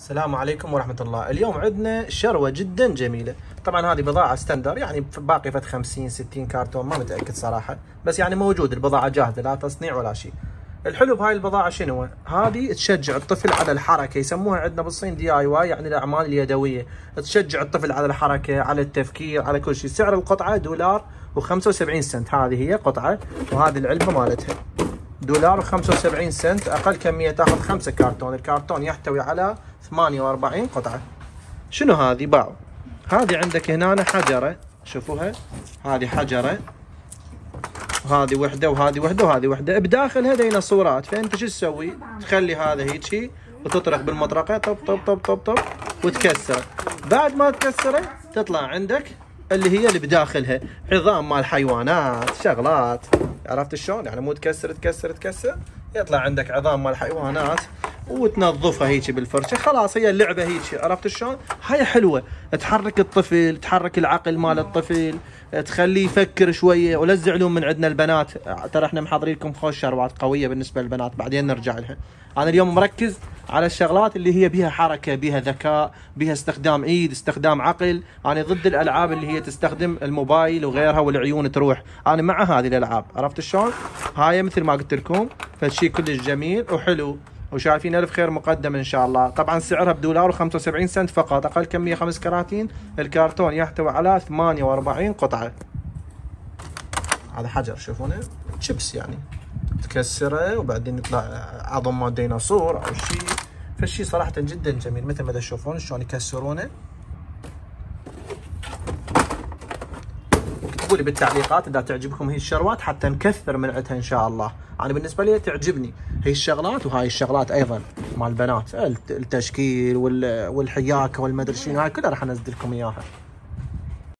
السلام عليكم ورحمة الله. اليوم عندنا شروة جدا جميلة. طبعا هذه بضاعة ستاندر، يعني باقي فت 50 60 كارتون، ما متأكد صراحة، بس يعني موجود، البضاعة جاهزة، لا تصنيع ولا شيء. الحلو بهاي البضاعة شنو؟ هذه تشجع الطفل على الحركة، يسموها عندنا بالصين DIY، يعني الأعمال اليدوية. تشجع الطفل على الحركة، على التفكير، على كل شيء. سعر القطعة $1.75، هذه هي قطعة، وهذه العلبة مالتها $1.75. أقل كمية تاخذ 5 كارتون، الكارتون يحتوي على 48 قطعة. شنو هذه؟ باعوا. هذه عندك هنا حجرة، شوفوها، هذه حجرة، وهذه وحدة وهذه وحدة وهذه وحدة، بداخلها ديناصورات. فأنت شو تسوي؟ تخلي هذا هيجي وتطرق بالمطرقة، طب طب طب طب طب، وتكسره. بعد ما تكسره تطلع عندك اللي هي اللي بداخلها عظام مال حيوانات، شغلات. عرفت شلون؟ يعني مو تكسر تكسر تكسر، يطلع عندك عظام مال حيوانات وتنظفها هيك بالفرشه. خلاص هي اللعبه هيك. عرفت شلون؟ هاي حلوه، تحرك الطفل، تحرك العقل مال الطفل، تخليه يفكر شويه. ولا تزعلون من عندنا البنات، ترى احنا محضرين لكم خوش شروات قويه بالنسبه للبنات، بعدين نرجع لها. انا اليوم مركز على الشغلات اللي هي بيها حركه، بيها ذكاء، بيها استخدام ايد، استخدام عقل. انا ضد الالعاب اللي هي تستخدم الموبايل وغيرها والعيون تروح، انا مع هذه الالعاب. عرفت شلون؟ هاي مثل ما قلت لكم فشي كلش جميل وحلو، وشايفين الف خير مقدم ان شاء الله. طبعا سعرها $1.75 فقط، اقل كميه 5 كراتين. الكرتون يحتوي على 48 قطعه. هذا حجر، شوفونه شيبس، يعني تكسره وبعدين يطلع عظم مال ديناصور او شيء. فالشيء صراحه جدا جميل، مثل ما تشوفون شلون يكسرونه. اكتبوا لي بالتعليقات اذا تعجبكم هي الشروات حتى نكثر من عندها ان شاء الله. انا بالنسبه لي تعجبني هي الشغلات، وهاي الشغلات ايضا مال البنات، التشكيل والحياكه والمدري شنو، هاي كلها راح انزل لكم اياها.